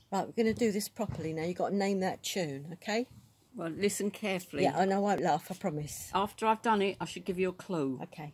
Right, we're going to do this properly now. You've got to name that tune, okay? Well, listen carefully. Yeah, and I won't laugh, I promise. After I've done it, I should give you a clue. Okay.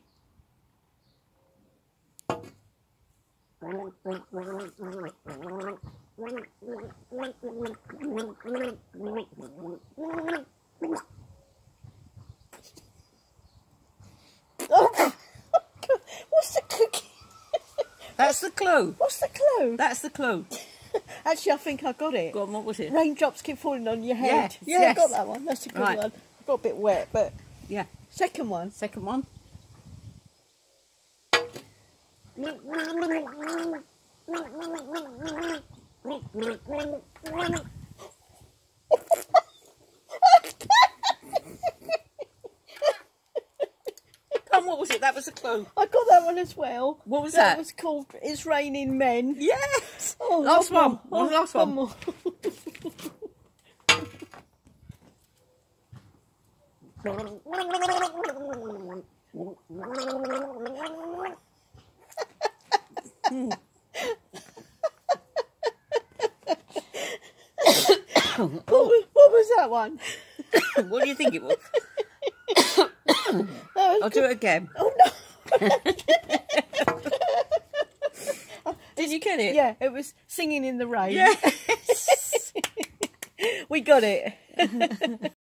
Oh, what's the cookie? That's the clue. What's the clue? That's the clue. Actually, I think I got it. Go on, what was it? Raindrops keep falling on your head. Yes, Yeah, yes. I got that one. That's a good Right. one. I got a bit wet, but Yeah. second one. Second one. Come on, what was it? That was a clue. I got that one as well. What was that? That was called It's Raining Men. Yes. Oh, Last one. Oh, Last one. more. What was that one? What do you think it was? I'll do it again. Oh no! Did you get it? Yeah, it was Singing in the Rain. Yes. We got it.